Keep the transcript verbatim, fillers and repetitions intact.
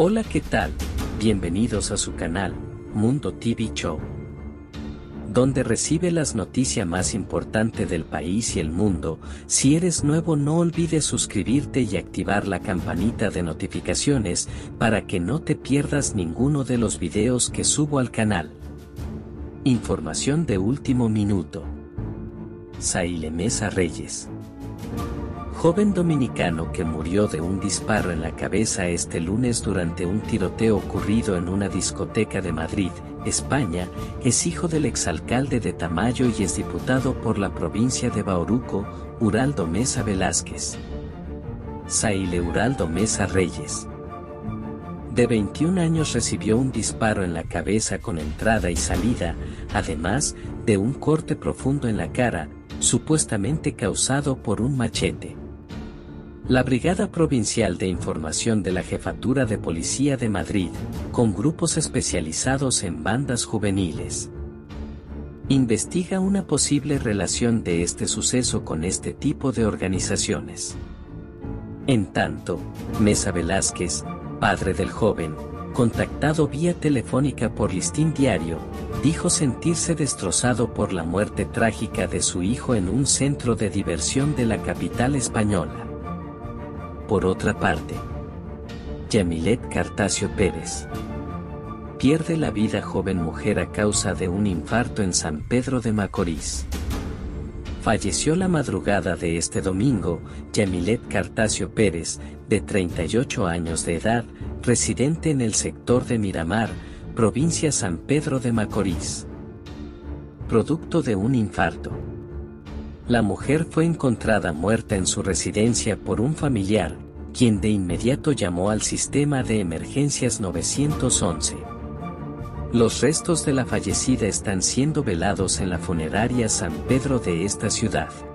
Hola, ¿qué tal? Bienvenidos a su canal, Mundo T V Show, donde recibe las noticias más importantes del país y el mundo. Si eres nuevo, no olvides suscribirte y activar la campanita de notificaciones para que no te pierdas ninguno de los videos que subo al canal. Información de último minuto. Saile Mesa Reyes, joven dominicano que murió de un disparo en la cabeza este lunes durante un tiroteo ocurrido en una discoteca de Madrid, España, es hijo del exalcalde de Tamayo y es diputado por la provincia de Bauruco, Uraldo Mesa Velázquez. Saile Uraldo Mesa Reyes, de veintiún años, recibió un disparo en la cabeza con entrada y salida, además de un corte profundo en la cara, supuestamente causado por un machete. La Brigada Provincial de Información de la Jefatura de Policía de Madrid, con grupos especializados en bandas juveniles, investiga una posible relación de este suceso con este tipo de organizaciones. En tanto, Mesa Velázquez, padre del joven, contactado vía telefónica por Listín Diario, dijo sentirse destrozado por la muerte trágica de su hijo en un centro de diversión de la capital española. Por otra parte, Yamilet Cartacio Pérez pierde la vida, joven mujer a causa de un infarto en San Pedro de Macorís. Falleció la madrugada de este domingo Yamilet Cartacio Pérez, de treinta y ocho años de edad, residente en el sector de Miramar, provincia San Pedro de Macorís, producto de un infarto. La mujer fue encontrada muerta en su residencia por un familiar, quien de inmediato llamó al sistema de emergencias nueve once. Los restos de la fallecida están siendo velados en la funeraria San Pedro de esta ciudad.